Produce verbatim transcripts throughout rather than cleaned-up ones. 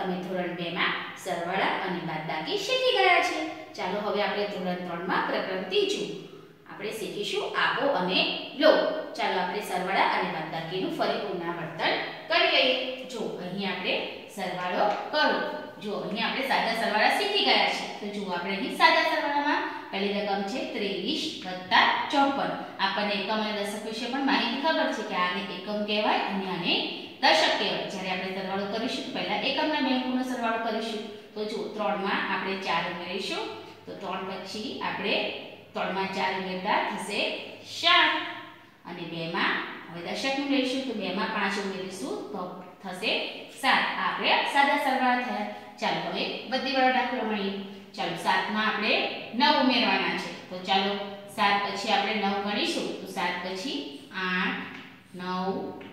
તમે ધોરણ બે માં સરવાળા અને બાદબાકી શીખી ગયા છે। ચાલો હવે આપણે ધોરણ ત્રણ માં પ્રકરણ ત્રીજું આપણે શીખીશું આપો અને લો। ચાલો આપણે સરવાળા અને બાદબાકીનું ફરી પુનરાવર્તન કરી લઈએ। જો અહીં આપણે સરવાળો કરો, જો અહીં આપણે સાદા સરવાળા શીખી ગયા છે। તો જો આપણે અહીં સાદા સરવાળામાં પહેલી રકમ છે ત્રેવીસ વત્તા ચોપન। આપણને એકમ અને દશક વિશે પણ માહિતી ખબર છે કે આને એકમ કહેવાય અને આને દશક કહેવાય। જ્યારે આપણે સરવાળો કરીશું તો પહેલા એકમના બે અંકોનો સરવાળો કરીશું। તો જો ત્રણ માં આપણે ચાર ઉમેરીશું, તો ત્રણ પછી આપણે ત્રણ માં ચાર ઉમેરતા થશે સાત, અને બે માં હવે દશકનું લઈશું તો બે માં પાંચ ઉમેરીશું તો થશે સાત। આપણે સાદા સરવાળા થયા। ચાલો હવે બધી વાળો દાખલો મળીએ। ચાલો સાત માં આપણે નવ ઉમેરવાના છે। તો ચાલો સાત પછી આપણે નવ ગણીશું તો સાત પછી આઠ, નવ,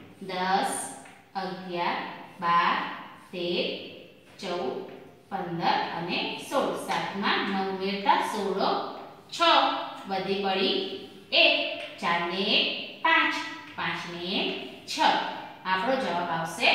દસ, અગિયાર, બાર, તેર, ચૌદ, પંદર અને સોળ। સાત માં નવ ઉમેરતા સોળ છ, વધી પડી એક, ચાર ને એક પાંચ, પાંચ ને એક છ। આપણો જવાબ આવશે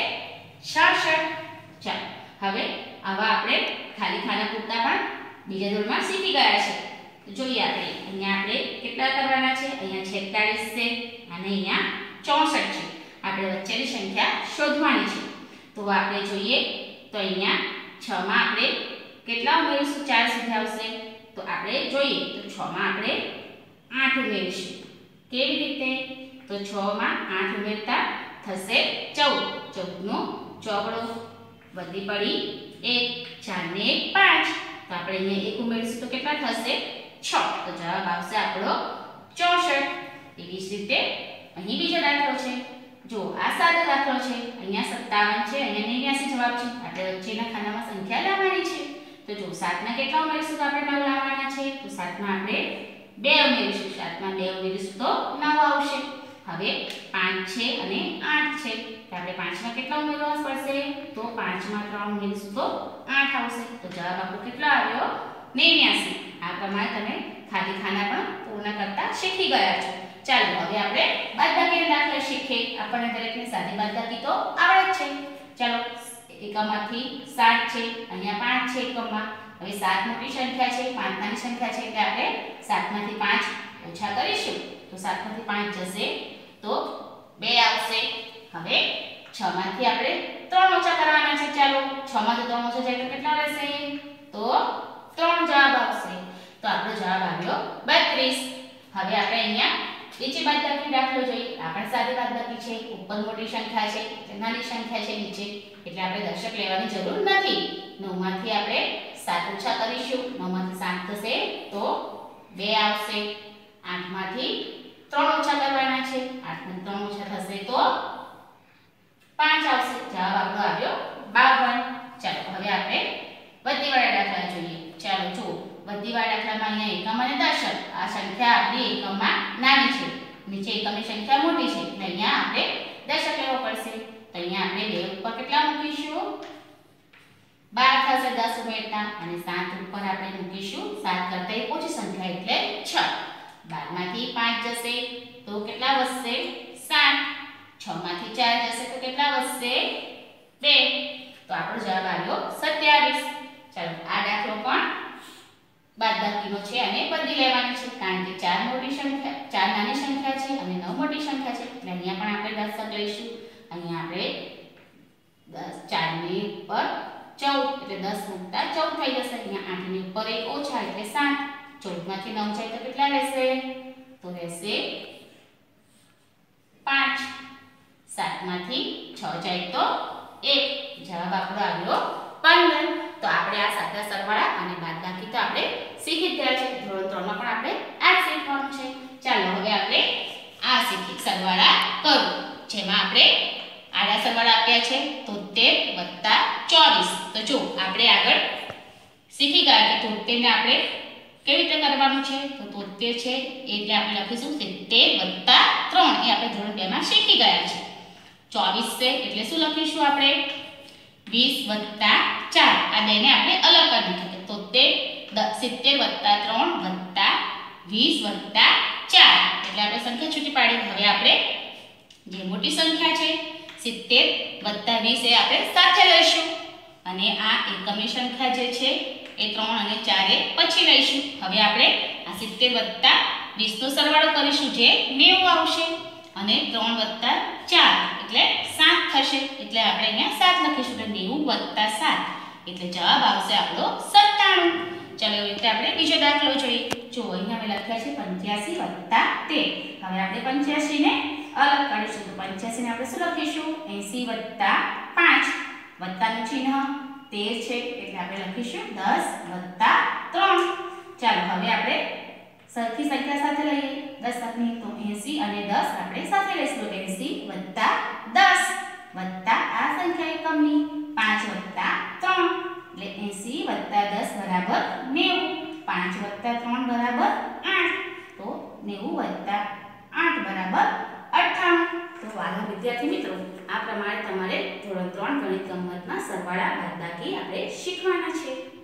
છાસઠ। ચાલો હવે આવા આપણે ખાલી ખાના પૂરતા પણ બીજા ધોરણમાં શીખી ગયા છે। તો જોઈએ આપણે અહીંયા આપણે કેટલા કરવાના છે। અહીંયા છેતાલીસ છે અને અહીંયા ચોસઠ છે। આપણે વચ્ચેની સંખ્યા શોધવાની છે। તો આપણે જોઈએ તો અહીંયા છ માં આપણે કેટલા ઉમેરીશું ચાર સુધી આવશે। તો આપણે જોઈએ તો છ માં આપણે આઠ ઉમેરીશું। કેવી રીતે? તો છ માં આઠ ઉમેરતા થશે ચૌદ, ચૌદ નો ચોગડો, વધી પડી એક, ચાર ને એક પાંચ, તો આપણે અહીંયા એક ઉમેરીશું તો કેટલા થશે છ। તો જવાબ આવશે આપણો ચોસઠ। એવી જ રીતે અહીં બીજો દાખલો છે। જો આ સાદો દાખલો છે। અહીંયા સત્તાવન છે, અહીંયા નેવ્યાસી જવાબ છે। આપણે વચ્ચેના ખાનામાં સંખ્યા લાવવાની છે। તો જો સાત માં કેટલા ઉમેરીશું તો આપણે નવ લાવવાના છે। તો સાત માં આપણે બે ઉમેરીશું, સાત માં બે ઉમેરીશું તો નવ આવશે। હવે પાંચ છે અને આઠ છે, તો આપણે પાંચ માં કેટલા ઉમેરવા પડશે? તો પાંચ માં ત્રણ ઉમેરીશું તો આઠ આવશે। તો જવાબ આપણો કેટલો આવ્યો નેવ્યાસી। આ પ્રમાણે તમે ખાલી ખાના પણ પૂર્ણ કરતા શીખી ગયા છો। ચાલો હવે આપણે બાદબાકીના દાખલા શીખીએ। આપણને દરેકને સાદી બાદબાકી તો આવડે જ છે। ચાલો એકમમાંથી સાત છે, અહીંયા પાંચ છે એકમમાં। હવે સાત મોટી સંખ્યા છે, પાંચ નાની સંખ્યા છે, એટલે આપણે સાત માંથી પાંચ ઓછા કરીશું તો સાત માંથી પાંચ જશે તો બે આવશે। હવે છ માંથી આપણે ત્રણ ઓછા કરવાના છે। ચાલો છ માંથી ત્રણ ઓછા જાય તો કેટલા રહેશે? તો ત્રણ જવાબ આવશે। તો આપણો જવાબ આવ્યો બત્રીસ। હવે આપણે અહીંયા નીચે બાદબાકી દાખલો જોઈએ। આપણે સાદી બાદબાકી છે, ઉપર મોટી સંખ્યા છે, નાની સંખ્યા છે નીચે, એટલે આપણે દશક લેવાની જરૂર નથી। નવ માંથી આપણે સાત ઓછા કરીશું, નવ માંથી સાત થશે તો બે આવશે। આઠ માંથી ત્રણ ઓછા કરવાના છે, આઠ માંથી ત્રણ ઓછા થશે તો પાંચ આવશે। જવાબ આપણો આવ્યો બાવન। ચાલો હવે આપણે વધીવાળા દાખલા જોઈએ। ચાલો જુઓ વધીવાળા દાખલામાં અહીંયા એકમ અને દશક, આ સંખ્યા આપણી એકમમાં નાની છે, નીચે એકમની સંખ્યા મોટી છે, એટલે અહીંયા આપણે દશક લેવો પડશે। તો અહીંયા આપણે બે ઉપર કેટલા મૂકીશું? બાર થશે દસ ઉમેરતા, અને સાત ઉપર આપણે મૂકીશું સાત કરતા ઓછી સંખ્યા એટલે છ। બાર માંથી પાંચ જશે તો કેટલા વધશે? સાત। છ માંથી ચાર જશે તો કેટલા વધશે? બે। તો આપણો જવાબ આવ્યો સત્યાવીસ। ચાલો આ દાખલો પણ બાદબાકીનો છે અને બદલી લેવાની છે, કારણ કે ચાર મોટી સંખ્યા, ચાર નાની સંખ્યા છે અને નવ મોટી સંખ્યા છે, એટલે અહીંયા પણ આપણે દશક લઈશું। અહીંયા આપણે દસ, ચાર ની ઉપર ચૌદ એટલે દસ મૂકતા ચૌદ થઈ જશે। અહીંયા આઠ ની ઉપર એક ઓછા એટલે સાત, ચૌદ માંથી નવ જાય તો કેટલા રહેશે? તો રહેશે પાંચ। સાત માંથી છ જાય તો એક, જવાબ આપણો આવ્યો પંદર। તો આપણે આ સાદા સરવાળા અને બાદબાકી તો આપણે શીખી ગયા છે। ધોરણ ત્રણ માં પણ આપણે આ શીખવાનું છે। ચાલો હવે આપણે આ શીખી સરવાળા કરો, જેમાં આપણે આડા સરવાળા આપ્યા છે તોતેર વત્તા ચોવીસ। તો જો આપણે આગળ શીખી ગયા કે તોતેર ને આપણે કેવી રીતે કરવાનું છે। તો તોતેર છે એટલે આપણે લખીશું સિત્તેર વત્તા ત્રણ, એ આપણે ધોરણ બે માં શીખી ગયા છે। ચોવીસ છે એટલે શું લખીશું આપણે? વીસ વત્તા ચાર, આ બેને આપણે અલગ કરી નાખીએ। તોતેર સિત્તેર વત્તા ત્રણ વત્તા વીસ વત્તા ચાર, એટલે આપણે સંખ્યા છૂટી પાડી। હવે આપણે જે મોટી સંખ્યા છે સિત્તેર વત્તા વીસ એ આપણે સાથે લઈશું। અને આ એકમની સંખ્યા જે છે એ ત્રણ અને ચાર એ પછી લઈશું. હવે આપણે આ સિત્તેર વત્તા વીસ નો સરવાળો કરીશું જે નેવું આવશે અને ત્રણ વત્તા ચાર એટલે સાત થશે. એટલે આપણે અહીંયા સાત લખીશું એટલે નેવું વત્તા સાત એટલે જવાબ આવશે આપણો સત્તાણું. ચાલો એવી રીતે આપણે બીજો દાખલો જોઈએ. જો અહીંયા મેં લખ્યા છે પંચ્યાસી વત્તા તેર. હવે આપણે પંચ્યાસી ને અલગ કાઢીશું તો પંચ્યાસી ને આપણે શું લખીશું એંસી વત્તા પાંચ વત્તાનું ચિહ્ન તેર છે એટલે આપણે લખીશું દસ વત્તા ત્રણ. ચાલો હવે આપણે સરખી સંખ્યા સાથે લઈએ દસ ની તો એંસી અને દસ આપણે સાથે લઈશું એંસી વત્તા દસ વત્તા આ સંખ્યા એકમની પાંચ વત્તા ત્રણ એટલે એંસી વત્તા દસ બરાબર નેવું. પાંચ વત્તા ત્રણ બરાબર આઠ તો નેવું વત્તા આઠ બરાબર અઠ્ઠાણું. તો વાલા વિદ્યાર્થી મિત્રો આ પ્રમાણે તમારે ધોરણ ત્રણ ગણિત ગમતના સરવાળા બાદબાકી આપણે શીખવાના છે.